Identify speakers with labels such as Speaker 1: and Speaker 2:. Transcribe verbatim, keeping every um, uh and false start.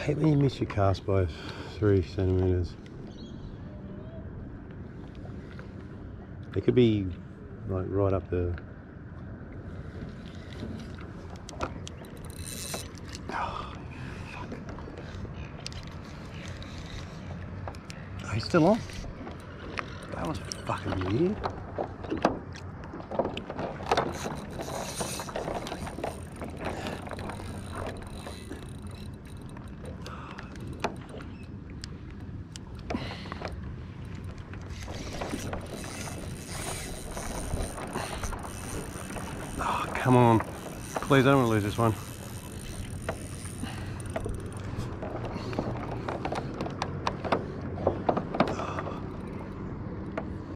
Speaker 1: hate when you miss your cast by three centimeters. It could be like right up there. Oh, fuck. Oh, he's still on. That was fucking weird. Oh, come on. Please, I don't want to lose this one.